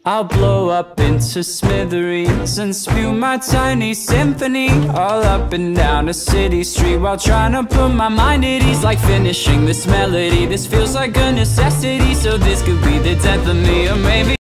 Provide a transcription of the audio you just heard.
I'll blow up into smithereens and spew my tiny symphony all up and down a city street, while trying to put my mind at ease. Like finishing this melody, this feels like a necessity. So this could be the death of me, or maybe